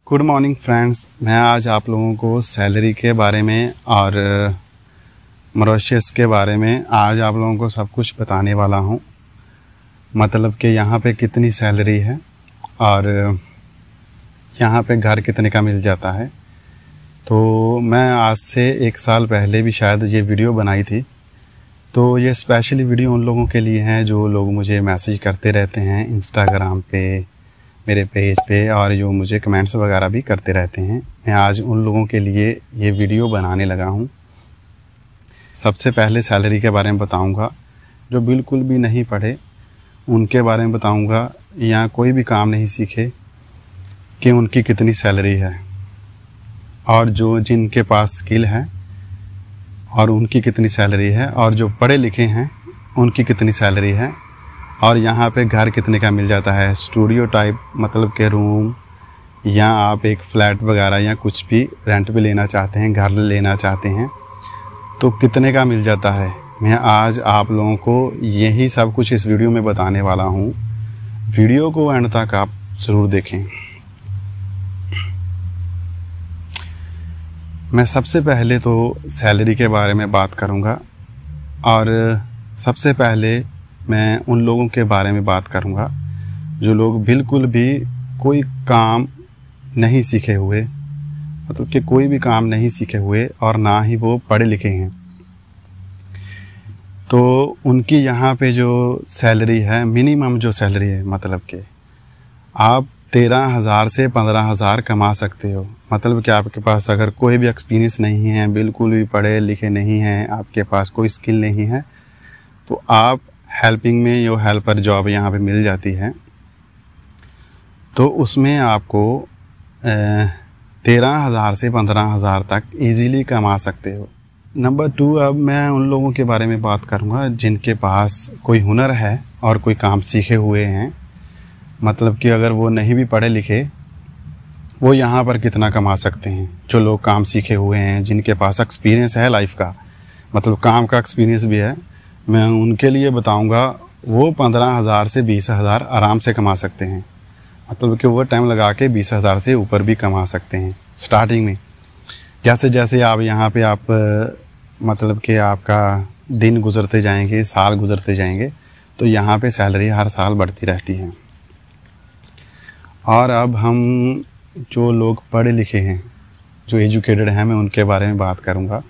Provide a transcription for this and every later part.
Good morning friends, मैं आज आप लोगों को सैलरी के बारे में और मॉरिशस के बारे में आज आप लोगों को सब कुछ बताने वाला हूं। मतलब कि यहाँ पे कितनी सैलरी है और यहाँ पे घर कितने का मिल जाता है। तो मैं आज से 1 साल पहले भी शायद ये वीडियो बनाई थी। तो ये स्पेशली वीडियो उन लोगों के लिए है जो लोग मुझे मैसेज करते रहते हैं इंस्टाग्राम पे, मेरे पेज पे, और जो मुझे कमेंट्स वगैरह भी करते रहते हैं। मैं आज उन लोगों के लिए ये वीडियो बनाने लगा हूँ। सबसे पहले सैलरी के बारे में बताऊँगा। जो बिल्कुल भी नहीं पढ़े उनके बारे में बताऊँगा, या कोई भी काम नहीं सीखे कि उनकी कितनी सैलरी है, और जो जिनके पास स्किल है और उनकी कितनी सैलरी है, और जो पढ़े लिखे हैं उनकी कितनी सैलरी है, और यहाँ पे घर कितने का मिल जाता है। स्टूडियो टाइप मतलब के रूम, या आप एक फ्लैट वगैरह या कुछ भी रेंट पे लेना चाहते हैं, घर लेना चाहते हैं, तो कितने का मिल जाता है। मैं आज आप लोगों को यही सब कुछ इस वीडियो में बताने वाला हूँ। वीडियो को एंड तक आप ज़रूर देखें। मैं सबसे पहले तो सैलरी के बारे में बात करूँगा, और सबसे पहले मैं उन लोगों के बारे में बात करूँगा जो लोग बिल्कुल भी कोई काम नहीं सीखे हुए, मतलब कि कोई भी काम नहीं सीखे हुए और ना ही वो पढ़े लिखे हैं। तो उनकी यहाँ पे जो सैलरी है, मिनिमम जो सैलरी है, मतलब कि आप 13,000 से 15,000 कमा सकते हो। मतलब कि आपके पास अगर कोई भी एक्सपीरियंस नहीं है, बिल्कुल भी पढ़े लिखे नहीं हैं, आपके पास कोई स्किल नहीं है, तो आप हेल्पिंग में यो हेल्पर जॉब यहाँ पे मिल जाती है। तो उसमें आपको 13,000 से 15,000 तक इजीली कमा सकते हो। नंबर 2, अब मैं उन लोगों के बारे में बात करूँगा जिनके पास कोई हुनर है और कोई काम सीखे हुए हैं। मतलब कि अगर वो नहीं भी पढ़े लिखे, वो यहाँ पर कितना कमा सकते हैं। जो लोग काम सीखे हुए हैं, जिनके पास एक्सपीरियंस है लाइफ का, मतलब काम का एक्सपीरियंस भी है, मैं उनके लिए बताऊंगा। वो 15,000 से 20,000 आराम से कमा सकते हैं। मतलब कि वो टाइम लगा के 20,000 से ऊपर भी कमा सकते हैं स्टार्टिंग में। जैसे जैसे आप यहाँ पे आप मतलब कि आपका दिन गुजरते जाएंगे, साल गुजरते जाएंगे, तो यहाँ पे सैलरी हर साल बढ़ती रहती है। और अब हम जो लोग पढ़े लिखे हैं, जो एजुकेटेड हैं, मैं उनके बारे में बात करूँगा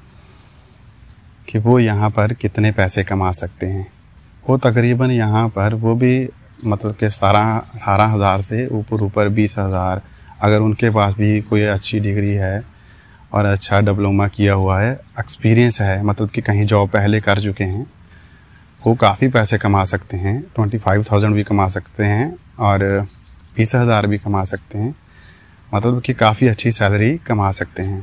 कि वो यहाँ पर कितने पैसे कमा सकते हैं। वो तकरीबन यहाँ पर वो भी मतलब कि 18,000 से ऊपर 20,000, अगर उनके पास भी कोई अच्छी डिग्री है और अच्छा डिप्लोमा किया हुआ है, एक्सपीरियंस है, मतलब कि कहीं जॉब पहले कर चुके हैं, वो काफ़ी पैसे कमा सकते हैं। 25,000 भी कमा सकते हैं और 20,000 भी कमा सकते हैं। मतलब कि काफ़ी अच्छी सैलरी कमा सकते हैं।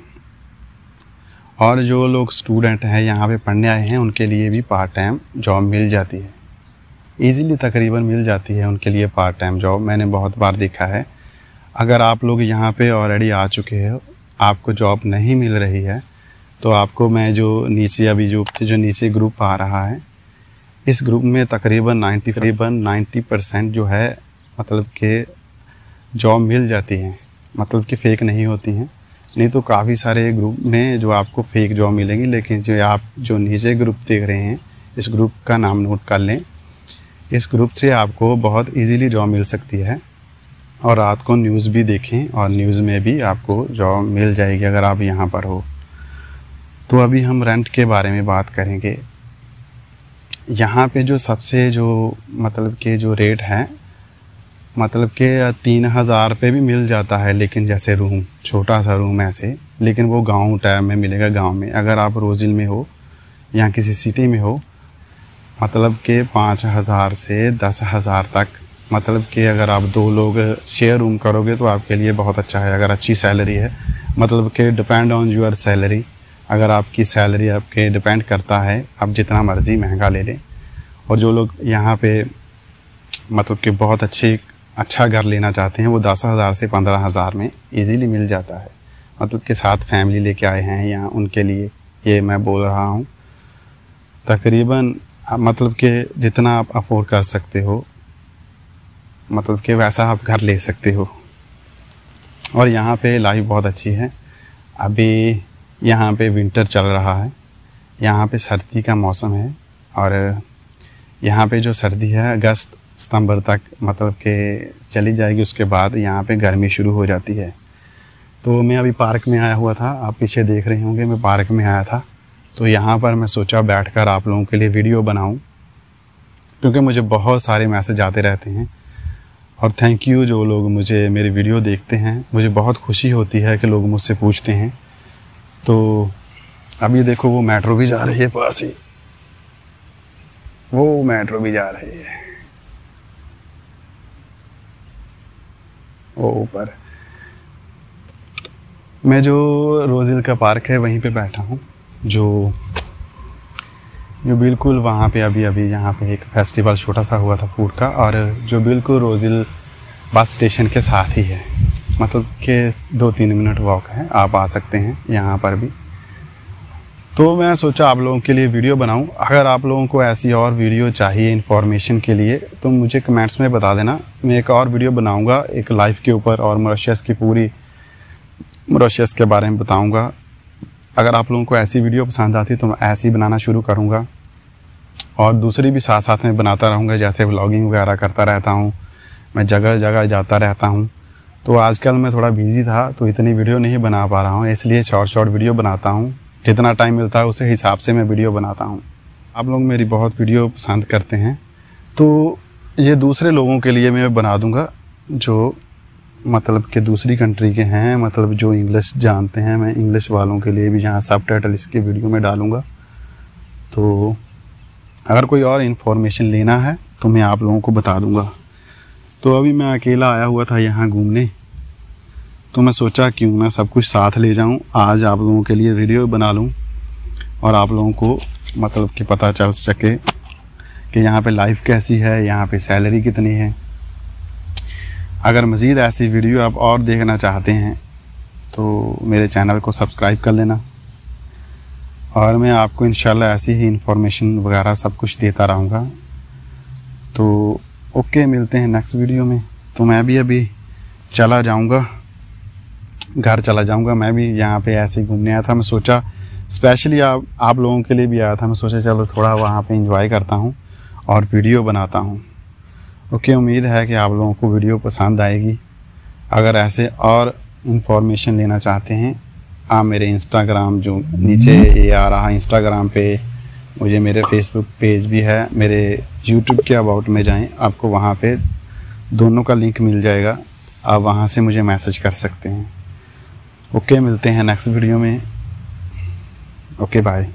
और जो लोग स्टूडेंट हैं, यहाँ पे पढ़ने आए हैं, उनके लिए भी पार्ट टाइम जॉब मिल जाती है। ईज़िली तकरीबन मिल जाती है उनके लिए पार्ट टाइम जॉब। मैंने बहुत बार देखा है। अगर आप लोग यहाँ पे ऑलरेडी आ चुके हो, आपको जॉब नहीं मिल रही है, तो आपको मैं जो नीचे अभी जो नीचे ग्रुप आ रहा है, इस ग्रुप में तकरीबन 90% जो है, मतलब कि जॉब मिल जाती है, मतलब कि फ़ेक नहीं होती हैं। नहीं तो काफ़ी सारे ग्रुप में जो आपको फेक जॉब मिलेंगी। लेकिन जो आप जो नीचे ग्रुप देख रहे हैं, इस ग्रुप का नाम नोट कर लें। इस ग्रुप से आपको बहुत इजीली जॉब मिल सकती है। और रात को न्यूज़ भी देखें, और न्यूज़ में भी आपको जॉब मिल जाएगी अगर आप यहाँ पर हो। तो अभी हम रेंट के बारे में बात करेंगे। यहाँ पे जो सबसे जो मतलब के जो रेट है, मतलब कि 3,000 पे भी मिल जाता है, लेकिन जैसे रूम, छोटा सा रूम ऐसे, लेकिन वो गांव टाइप में मिलेगा। गांव में अगर आप रोजिल में हो या किसी सिटी में हो, मतलब कि 5,000 से 10,000 तक, मतलब कि अगर आप 2 लोग शेयर रूम करोगे तो आपके लिए बहुत अच्छा है, अगर अच्छी सैलरी है। मतलब कि डिपेंड ऑन योर सैलरी। अगर आपकी सैलरी आपके डिपेंड करता है, आप जितना मर्ज़ी महंगा ले लें। और जो लोग यहाँ पे मतलब कि बहुत अच्छा घर लेना चाहते हैं, वो 10,000 से 15,000 में इजीली मिल जाता है। मतलब कि साथ फैमिली लेके आए हैं यहाँ, उनके लिए ये मैं बोल रहा हूँ। तकरीबन मतलब कि जितना आप अफोर्ड कर सकते हो, मतलब कि वैसा आप घर ले सकते हो। और यहाँ पे लाइफ बहुत अच्छी है। अभी यहाँ पे विंटर चल रहा है, यहाँ पे सर्दी का मौसम है और यहाँ पे जो सर्दी है अगस्त सितंबर तक मतलब कि चली जाएगी। उसके बाद यहाँ पे गर्मी शुरू हो जाती है। तो मैं अभी पार्क में आया हुआ था, आप पीछे देख रहे होंगे मैं पार्क में आया था। तो यहाँ पर मैं सोचा बैठकर आप लोगों के लिए वीडियो बनाऊँ, क्योंकि मुझे बहुत सारे मैसेज आते रहते हैं। और थैंक यू जो लोग मुझे मेरी वीडियो देखते हैं, मुझे बहुत खुशी होती है कि लोग मुझसे पूछते हैं। तो अभी देखो वो मेट्रो भी जा रही है पास ही, वो मेट्रो भी जा रही है वो ऊपर। मैं जो रोज़िल का पार्क है वहीं पे बैठा हूँ, जो बिल्कुल वहाँ पे अभी यहाँ पे एक फेस्टिवल छोटा सा हुआ था फूड का, और जो बिल्कुल रोज़िल बस स्टेशन के साथ ही है, मतलब कि 2-3 मिनट वॉक है, आप आ सकते हैं यहाँ पर भी। तो मैं सोचा आप लोगों के लिए वीडियो बनाऊं। अगर आप लोगों को ऐसी और वीडियो चाहिए इन्फॉर्मेशन के लिए तो मुझे कमेंट्स में बता देना, मैं एक और वीडियो बनाऊंगा एक लाइफ के ऊपर और मॉरिशस की पूरी मॉरिशस के बारे में बताऊंगा। अगर आप लोगों को ऐसी वीडियो पसंद आती तो मैं ऐसी बनाना शुरू करूँगा और दूसरी भी साथ साथ में बनाता रहूँगा, जैसे व्लॉगिंग वगैरह करता रहता हूँ, मैं जगह जगह जाता रहता हूँ। तो आजकल मैं थोड़ा बिज़ी था तो इतनी वीडियो नहीं बना पा रहा हूँ, इसलिए शॉर्ट वीडियो बनाता हूँ। जितना टाइम मिलता है उसी हिसाब से मैं वीडियो बनाता हूँ। आप लोग मेरी बहुत वीडियो पसंद करते हैं, तो ये दूसरे लोगों के लिए मैं बना दूँगा जो मतलब कि दूसरी कंट्री के हैं, मतलब जो इंग्लिश जानते हैं। मैं इंग्लिश वालों के लिए भी यहाँ सबटाइटल इसके वीडियो में डालूँगा। तो अगर कोई और इन्फॉर्मेशन लेना है तो मैं आप लोगों को बता दूँगा। तो अभी मैं अकेला आया हुआ था यहाँ घूमने, तो मैं सोचा क्यों ना सब कुछ साथ ले जाऊं, आज आप लोगों के लिए वीडियो बना लूं और आप लोगों को मतलब कि पता चल सके कि यहाँ पे लाइफ कैसी है, यहाँ पे सैलरी कितनी है। अगर मज़ीद ऐसी वीडियो आप और देखना चाहते हैं तो मेरे चैनल को सब्सक्राइब कर लेना और मैं आपको इंशाल्लाह ऐसी ही इन्फॉर्मेशन वगैरह सब कुछ देता रहूँगा। तो ओके, मिलते हैं नेक्स्ट वीडियो में। तो मैं भी अभी चला जाऊँगा, घर चला जाऊंगा। मैं भी यहाँ पे ऐसे ही घूमने आया था, मैं सोचा स्पेशली आप लोगों के लिए भी आया था। मैं सोचा चलो थोड़ा वहाँ पे एंजॉय करता हूँ और वीडियो बनाता हूँ। ओके, उम्मीद है कि आप लोगों को वीडियो पसंद आएगी। अगर ऐसे और इन्फॉर्मेशन लेना चाहते हैं आप मेरे इंस्टाग्राम जो नीचे ये आ रहा है इंस्टाग्राम पे, मुझे मेरे फेसबुक पेज भी है, मेरे यूट्यूब के अबाउट में जाएँ, आपको वहाँ पे दोनों का लिंक मिल जाएगा, आप वहाँ से मुझे मैसेज कर सकते हैं। ओके, मिलते हैं नेक्स्ट वीडियो में। Okay, bye.